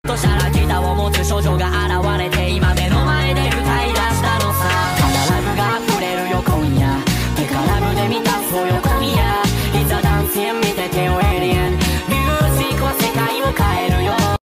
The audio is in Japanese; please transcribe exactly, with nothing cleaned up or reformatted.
としたらギターを持つ少女が現れて今目の